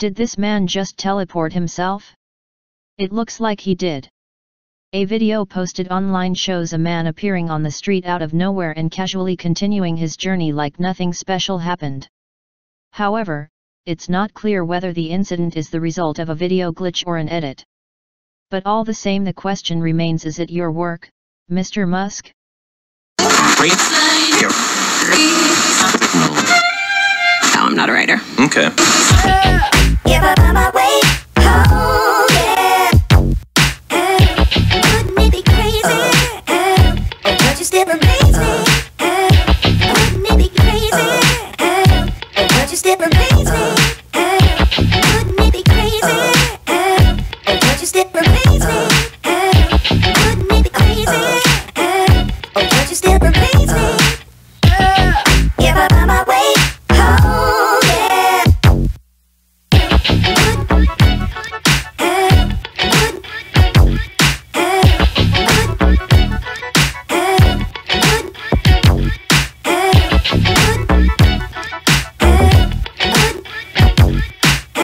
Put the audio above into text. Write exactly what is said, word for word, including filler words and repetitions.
Did this man just teleport himself? It looks like he did. A video posted online shows a man appearing on the street out of nowhere and casually continuing his journey like nothing special happened. However, it's not clear whether the incident is the result of a video glitch or an edit. But all the same, the question remains: is it your work, Mister Musk? No, I'm not a writer. Okay. Still